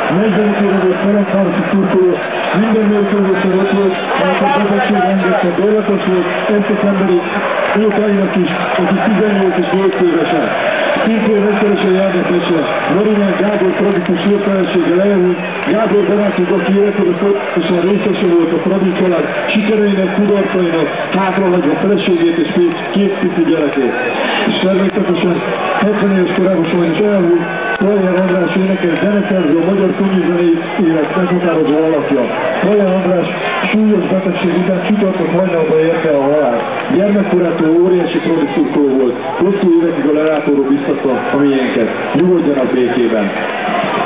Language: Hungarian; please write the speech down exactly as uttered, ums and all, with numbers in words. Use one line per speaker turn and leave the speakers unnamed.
negyvenegy éves Ferencvárosi szurkoló, minden mérkőzésen ott volt, mert a betegség rengeteg dolgos volt, ezt az emberi Ótainak is, aki tizennyolc és nyolc évesen. Szintén rendszeresen jelentésre Marinán Gábor tragikus hírtelensége leerült, Gábor barátjuk, aki életedett és a részese volt a Fradi család sikereinek, kudarcainak, hátrahagyva feleségét és két pici gyerekét. És természetesen hetven éves korában sajnos elhúlt, Pajer András énekes zeneszerző, a magyar könnyűzenei élet meghatározó alakja. Pajer András súlyos betegség után csütörtök hajnalban érte a halál. Gyermekkorától óriási Fradi szurkoló volt, hosszú évekig a lelátóról biztatta a miénket. Nyugodjanak békében!